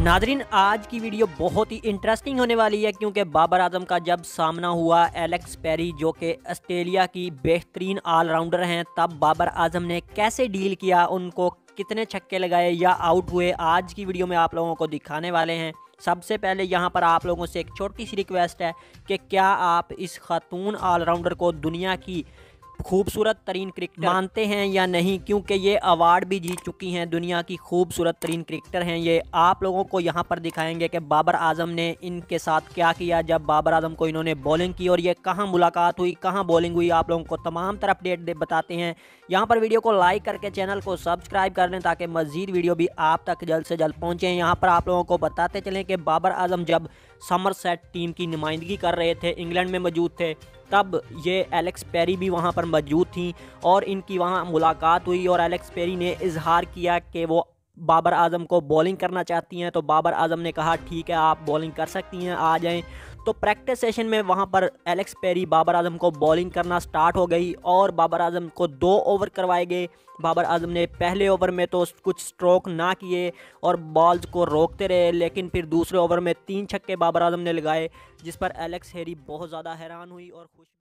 Nadreen, आज की video बहुत ही इंटरेस्टिंग होने वाली है क्योंकि बाबर आजम का जब सामना हुआ एलेक्स पेरी जो कि ऑस्ट्रेलिया की बेहतरीन ऑलराउंडर हैं, तब बाबर आजम ने कैसे डील किया, उनको कितने छक्के लगाए या आउट हुए, आज की वीडियो में आप लोगों को दिखाने वाले हैं। सबसे पहले यहाँ पर आप लोगों से एक छोटी सी रिक्वेस्ट है कि क्या आप इस खातून ऑलराउंडर को दुनिया की खूबसूरत तरीन क्रिकेटर मानते हैं या नहीं, क्योंकि ये अवार्ड भी जीत चुकी हैं, दुनिया की खूबसूरत तरीन क्रिकेटर हैं ये। आप लोगों को यहाँ पर दिखाएंगे कि बाबर आजम ने इनके साथ क्या किया जब बाबर आजम को इन्होंने बॉलिंग की और ये कहाँ मुलाकात हुई, कहाँ बॉलिंग हुई, आप लोगों को तमाम तरह अपडेट बताते हैं। यहाँ पर वीडियो को लाइक करके चैनल को सब्सक्राइब कर लें ताकि मज़ीद वीडियो भी आप तक जल्द से जल्द पहुँचें। यहाँ पर आप लोगों को बताते चलें कि बाबर आजम जब समरसेट टीम की नुमाइंदगी कर रहे थे, इंग्लैंड में मौजूद थे, तब ये एलेक्स पेरी भी वहाँ पर मौजूद थी और इनकी वहाँ मुलाकात हुई और एलेक्स पेरी ने इजहार किया कि वो बाबर आजम को बॉलिंग करना चाहती हैं। तो बाबर आजम ने कहा ठीक है, आप बॉलिंग कर सकती हैं, आ जाएं। तो प्रैक्टिस सेशन में वहाँ पर एलेक्स पेरी बाबर आजम को बॉलिंग करना स्टार्ट हो गई और बाबर आजम को 2 ओवर करवाए गए। बाबर आजम ने पहले ओवर में तो कुछ स्ट्रोक ना किए और बॉल्स को रोकते रहे, लेकिन फिर दूसरे ओवर में 3 छक्के बाबर आजम ने लगाए, जिस पर एलेक्स हेरी बहुत ज़्यादा हैरान हुई और खुश।